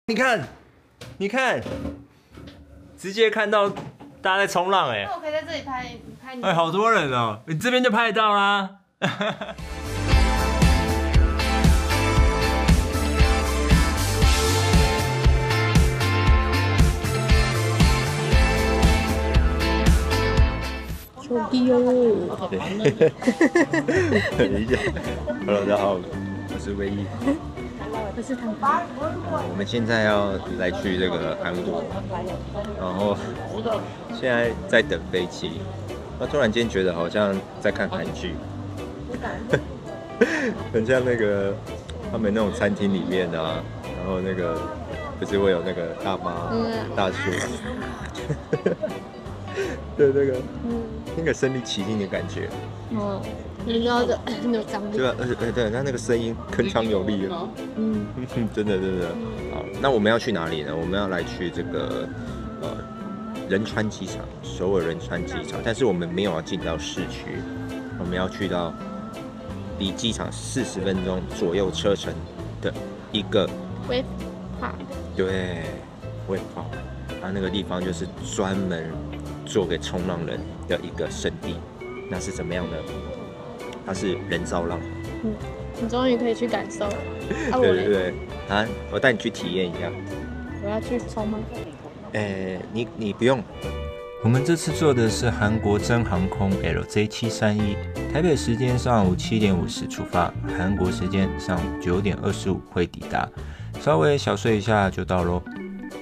你看，你看，直接看到大家在冲浪哎。 那我可以在这里拍你。 哎，好多人哦，你这边就拍得到啦。 手机哦。 等一下 ，Hello， 大家好，我是威毅。 我是唐爸。 我们现在要来去这个韩国，然后现在在等飞机。那突然间觉得好像在看韩剧，很像那个他们那种餐厅里面啊，然后那个不是会有那个大妈、大叔，对那个身临其境的感觉。 哦，你知道的，有张力。 对吧？对，他那个声音铿锵有力啊。真的。好，那我们要去哪里呢？我们要来去这个仁川机场，首尔仁川机场。但是我们没有要进到市区，我们要去到离机场40分钟左右车程的一个 Wave Park。 对 ，Wave Park。它那个地方就是专门做给冲浪人的一个圣地。那是怎么样呢？它是人造浪。 你终于可以去感受了。 对啊，我带你去体验一下。 我要去冲吗？ 你不用。我们这次坐的是韩国真航空 LJ731，台北时间上午7点50出发，韩国时间上午9点25会抵达，稍微小睡一下就到咯。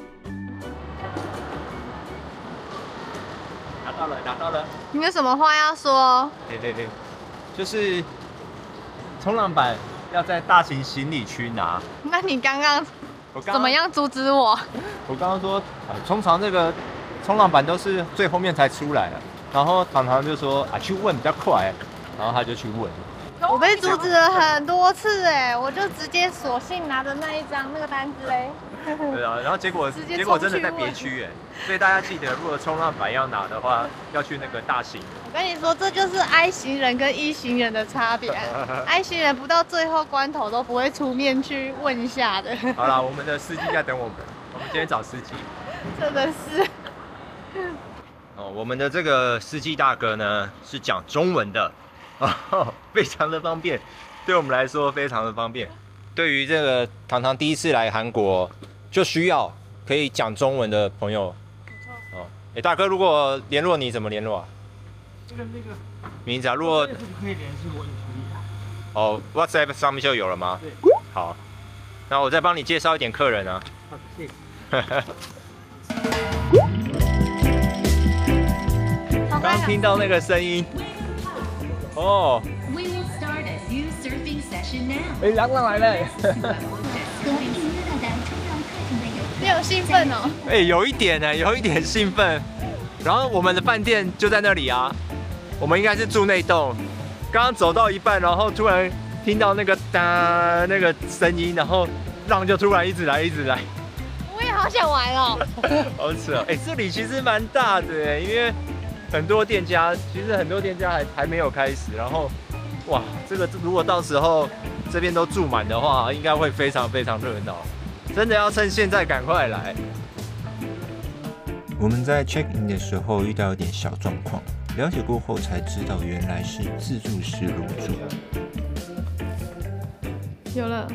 拿到了。 你有什么话要说？ 对，就是冲浪板要在大型行李区拿。 那你刚刚怎么样阻止我？ 我刚刚说，通常这个冲浪板都是最后面才出来的，然后糖糖就说去问比较快，然后他就去问。 我被阻止了很多次哎，我就直接索性拿着那一张那个单子嘞。 对啊，然后结果真的在别区哎，所以大家记得，如果冲浪板要拿的话，要去那个大型。 我跟你说，这就是 I 型人跟 E 型人的差别。I 型人不到最后关头都不会出面去问一下的。 好啦，我们的司机在等我们，我们今天找司机。 真的是。 我们的这个司机大哥呢是讲中文的，非常的方便，对我们来说非常的方便。对于这个糖糖第一次来韩国，就需要可以讲中文的朋友。大哥，如果联络你怎么联络啊？ 那个名字啊，如果可以联系我，也可以啊。 WhatsApp 上面就有了吗？ 对。 好，那我再帮你介绍一点客人啊。 好，谢谢。 刚听到那个声音，哦，浪浪来了， 你有兴奋哦？ 有一点呢，有一点兴奋。然后我们的饭店就在那里啊，我们应该是住那栋。刚刚走到一半，然后突然听到那个哒那个声音，然后浪就突然一直来。 我也好想玩哦。 好扯哦！这里其实蛮大的，因为很多店家还没有开始。然后，哇，这个如果到时候这边都住满的话，应该会非常非常热闹。真的要趁现在赶快来。我们在 check in 的时候遇到一点小状况，了解过后才知道原来是自助式入住。 有了。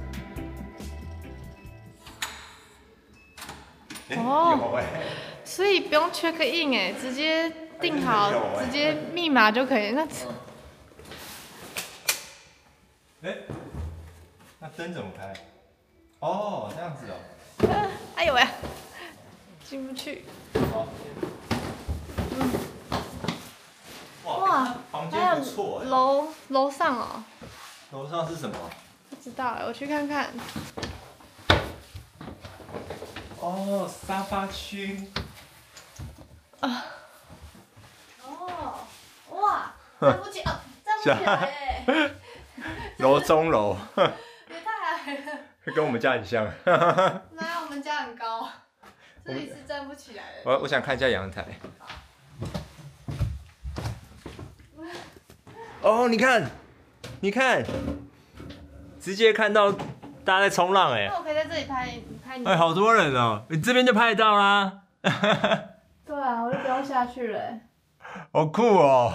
所以不用 check in 直接订好，直接密码就可以。那灯怎么开？哦，这样子哦。 哎呦喂，进不去。哇， 房间不错。 楼上哦。 楼上是什么？ 不知道我去看看。 沙发区。 哇，站不起来楼中楼。 也太矮了。 跟我们家很像。 哪有我们家很高？这里是站不起来的。 我想看一下阳台。你看，直接看到大家在冲浪哎。 那我可以在这里拍哎， 好多人哦，你这边就拍得到啦。 对啊，我就不用下去了。 好酷哦！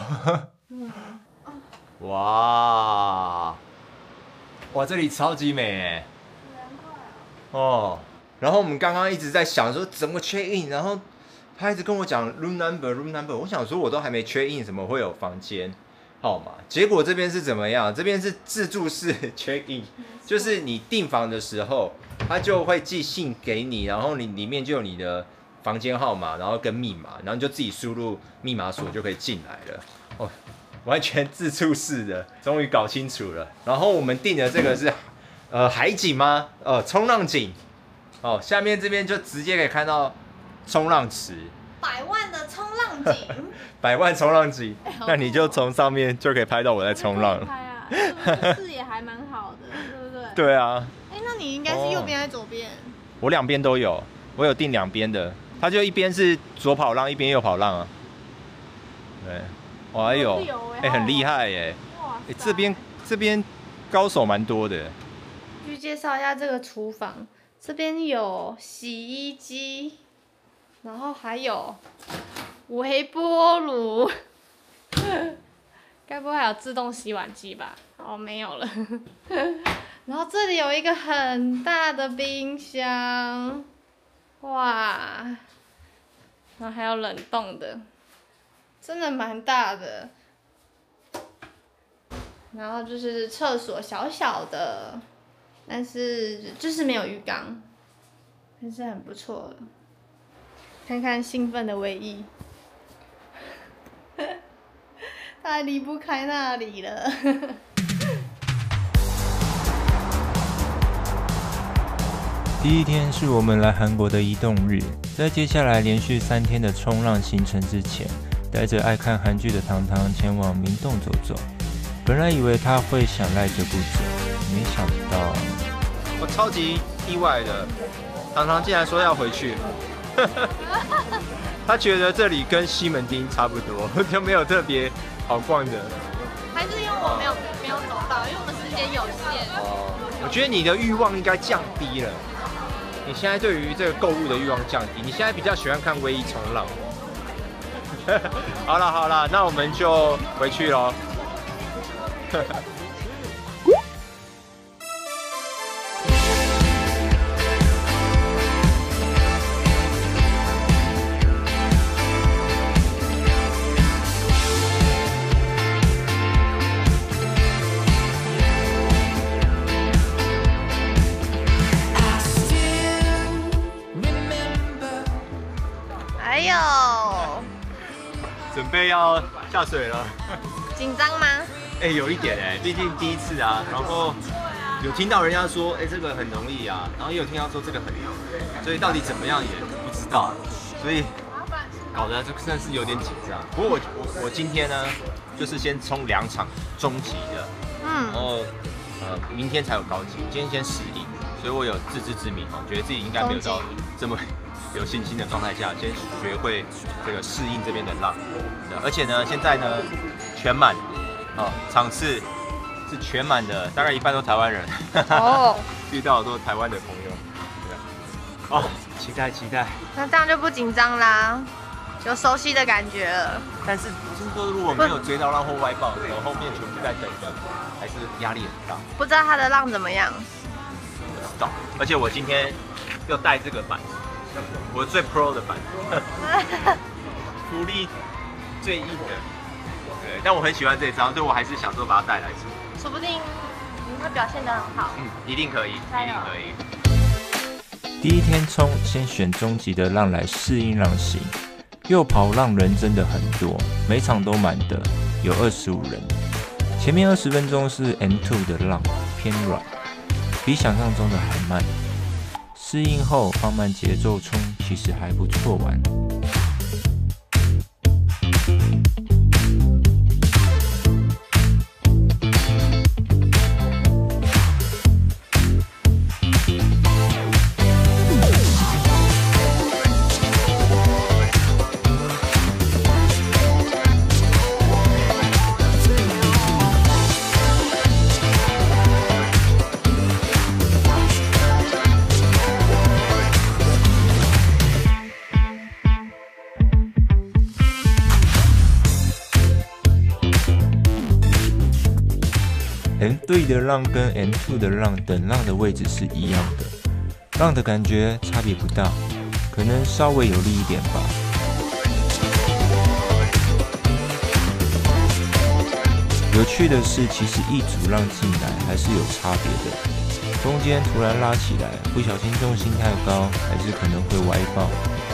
哇，哇，这里超级美哎！哦，然后我们刚刚一直在想说怎么 check in， 然后他一直跟我讲 room number， 我想说我都还没 check in， 怎么会有房间号码？结果这边是怎么样？这边是自助式 check in， 就是你订房的时候，他就会寄信给你，然后你里面就有你的房间号码，然后跟密码，然后你就自己输入密码锁就可以进来了。哦，完全自助式的，终于搞清楚了。然后我们订的这个是海景吗？冲浪景。哦，下面这边就直接可以看到冲浪池。 100万的冲浪景。 100万冲浪景，那你就从上面就可以拍到我在冲浪了。 拍啊，是不是视野还蛮好的，对不对？ 对啊。 哎，那你应该是右边还是左边？ 我两边都有，我有订两边的。它就一边是左跑浪，一边右跑浪啊。对，哎呦，很厉害耶！哎，这边高手蛮多的。 去介绍一下这个厨房，这边有洗衣机，然后还有微波炉，该不会还有自动洗碗机吧？哦，没有了。然后这里有一个很大的冰箱，哇！然后还有冷冻的，真的蛮大的。然后就是厕所小小的，但是就是没有浴缸，还是很不错的。看看兴奋的唯一，他离不开那里了。 第一天是我们来韩国的移动日，在接下来连续3天的冲浪行程之前，带着爱看韩剧的糖糖前往明洞走走。本来以为他会想赖着不走，没想到我超级意外的，糖糖竟然说要回去。他觉得这里跟西门町差不多，就没有特别好逛的。 还是因为我没有走到，因为我们时间有限。 哦，我觉得你的欲望应该降低了。你现在对于这个购物的欲望降低，你现在比较喜欢看威一冲浪。好了，那我们就回去咯。 哎呦， 准备要下水了， 紧张吗？ 哎，有一点哎，毕竟第一次啊，然后有听到人家说，哎，这个很容易啊，然后也有听到说这个很难，所以到底怎么样也不知道，所以搞得这真的是有点紧张。不过我今天呢，就是先冲2场中级的，然后明天才有高级，今天先适应，所以我有自知之明哦，觉得自己应该没有到这么有信心的状态下，先学会这个适应这边的浪，而且呢，现在呢全满。哦，场次是全满的，大概一半都台湾人。哦，遇到好多台湾的朋友。对，哦，期待。 那这样就不紧张啦，有熟悉的感觉了。 但是听说如果没有追到浪或外爆的时候，后面全部在等的，还是压力很大。 不知道他的浪怎么样？ 不知道。而且我今天又带这个板，我最 pro 的板，福利最硬的。对，但我很喜欢这张，所以我还是想说把它带来吃。 说不定你会表现得很好。 一定可以， 加油！ 一定可以。 第一天冲，先选中级的浪来适应浪型。右跑浪人真的很多，每场都满的，有25人。前面20分钟是 N2 的浪，偏软，比想象中的还慢。适应后放慢节奏冲，其实还不错玩。 对的浪跟 N2 的浪等浪的位置是一样的，浪的感觉差别不大，可能稍微有力一点吧。有趣的是，其实一组浪进来还是有差别的，中间突然拉起来，不小心重心太高，还是可能会歪爆。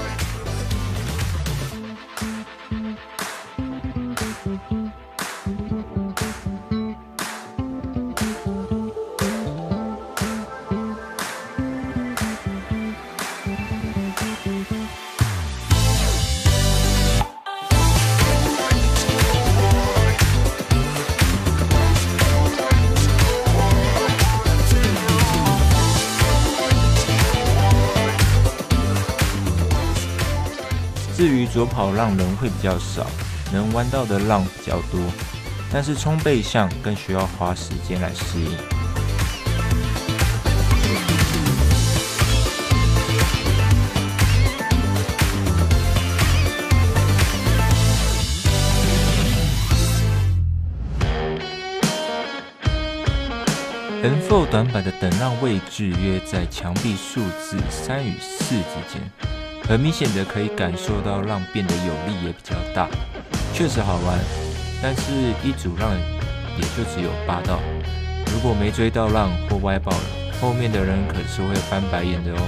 至于左跑浪人会比较少，能弯到的浪比较多，但是冲背向更需要花时间来适应。N4 短板的等浪位置约在墙壁数字3与4之间。很明显的可以感受到浪变得有力也比较大，确实好玩，但是一组浪也就只有8道，如果没追到浪或歪爆了，后面的人可是会翻白眼的哦。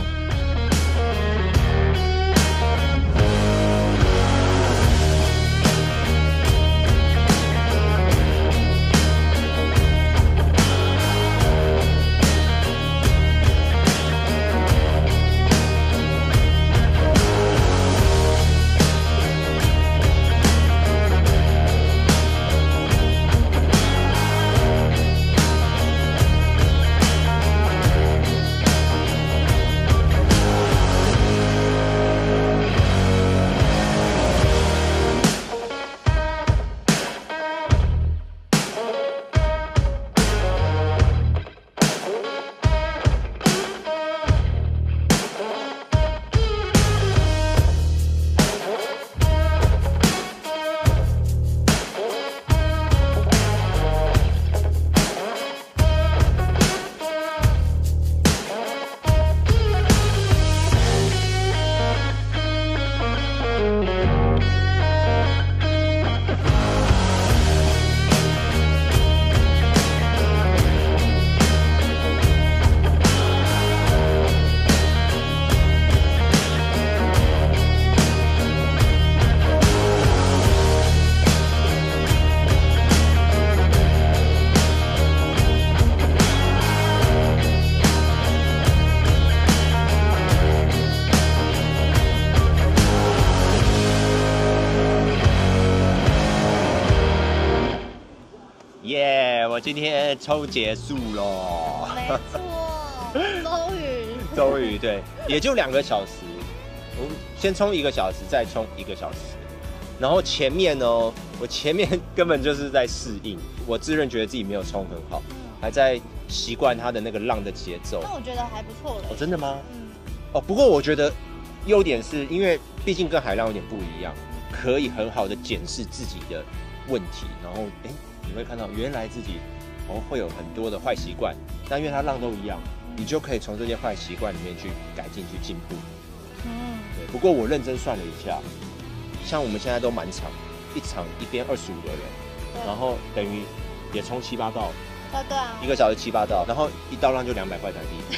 我今天抽结束了， 没错， 终于对，也就2个小时。我先冲1个小时，再冲1个小时。然后前面呢，我前面根本就是在适应，我自认觉得自己没有冲很好，还在习惯它的那个浪的节奏。 那我觉得还不错了。 哦，真的吗？哦，不过我觉得优点是因为毕竟跟海浪有点不一样，可以很好的检视自己的问题，然后你会看到原来自己会有很多的坏习惯，但因为它浪都一样，你就可以从这些坏习惯里面去改进、去进步。对。不过我认真算了一下，像我们现在都满场，一场一边25个人，然后等于也冲7、8道。 对啊。1 个小时7、8道，然后1道浪就200块台币。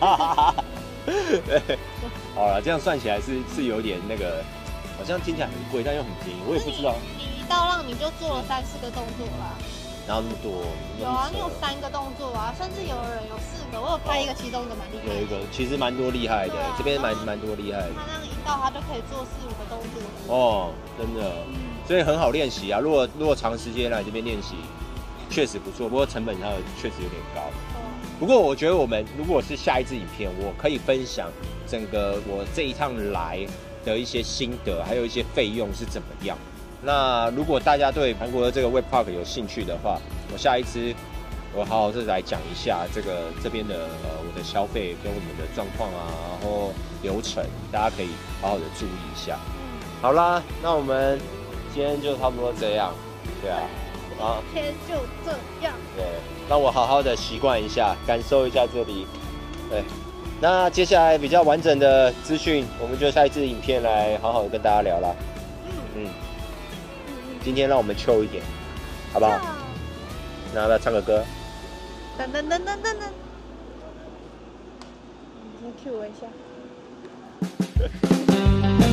对。好了，这样算起来是有点那个，好像听起来很贵，但又很便宜，我也不知道。 你1道浪你就做了3、4个动作啦。 哪有那么多？ 有啊，你有3个动作啊，甚至有人有4个，我有拍一个，其中一个蛮厉害的。 有一个其实蛮多厉害的，这边蛮多厉害的。 他那样1道他就可以做4、5个动作。 哦，真的，所以很好练习啊。如果长时间来这边练习，确实不错。不过成本它确实有点高。不过我觉得我们如果是下一支影片，我可以分享整个我这一趟来的一些心得，还有一些费用是怎么样。那如果大家对韩国的这个 Wave Park 有兴趣的话，我下一支我好好来讲一下这边的我的消费跟我们的状况啊，然后流程，大家可以好好的注意一下。好啦，那我们今天就差不多这样，对啊， 啊， 天就这样。 对，让我好好的习惯一下，感受一下这里。对，那接下来比较完整的资讯，我们就下一支影片来好好的跟大家聊啦。今天让我们chill一点，好不好？那要不要唱个歌？ 噔噔噔噔噔噔。你先 cue 我一下。